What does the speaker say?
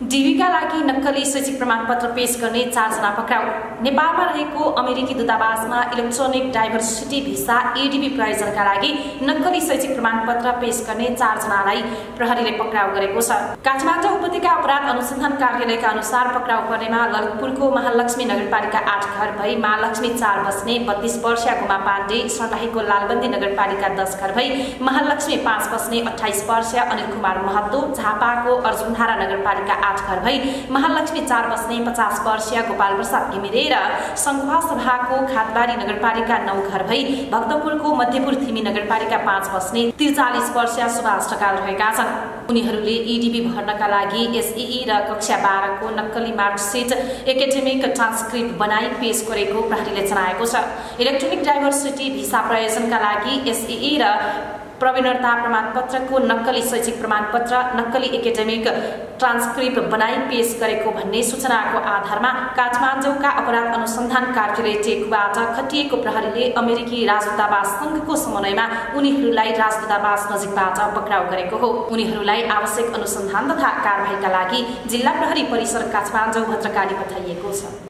डिबीका लागि नक्कली शैक्षिक प्रमाणपत्र पेश गर्ने 4 जना पक्राउ। नेपालमा रहेको अमेरिकी दूतावासमा इलेक्ट्रोनिक डाइभर्सिटी भिसा एडीबी प्रायोजनका लागि नक्कली शैक्षिक प्रमाणपत्र पेश गर्ने 4 जनालाई प्रहरीले पक्राउ गरेको छ। काठमाडौँ उपत्यका अपराध अनुसन्धान कार्यालयका अनुसार पक्राउ पर्नेमा ललितपुरको महालक्ष्मी नगरपालिका 8 घर भई महालक्ष्मी 4 बस्ने 32 वर्षीय गुमा पाण्डे, सर्लाहीको लालबन्दी नगरपालिका 10 घर भई महालक्ष्मी 5 बस्ने 28 वर्षीय अनिल कुमार महतो, झापाको अर्जुनधारा नगरपालिका 8 घर भई महालक्ष्मी 4 बस्ने 50 वर्षीय गोपाल प्रसाद घिमिरे र संघवा सभाको खातबारी नगरपालिका 9 घर भई भक्तपुरको मध्यपुर थिमी नगरपालिका 5 बस्ने 43 वर्षीय सुभाष ढकाल रहेका छन्। उनीहरूले ईडीबी भर्नका लागि एसईई र कक्षा 12 को नक्कली मार्कसिट एकाडेमिक ट्रान्सक्रिप्ट बनाई पेश गरेको प्रहरीले जनाएको छ। इलेक्ट्रोनिक डाइभर्सिटी भिसा प्रयोजनका लागि एसईई र प्रवीणता प्रमाणपत्रको नक्कली शैक्षिक प्रमाणपत्र, नक्कली एकाडेमिक ट्रान्सक्रिप्ट बनाई पेश गरेको भन्ने सूचनाको आधारमा काठमाडौँका अपराध अनुसन्धान कार्यालय टेकबाट खटिएको प्रहरीले अमेरिकी राजदूतावास संघको समन्वयमा उनीहरूलाई राजदूतावास नजिकबाट पक्राउ गरेको हो। उनीहरूलाई आवश्यक अनुसन्धान तथा कारबाहीका लागि जिल्ला प्रहरी परिसर काठमाडौँ भद्रकाली पठाइएको छ।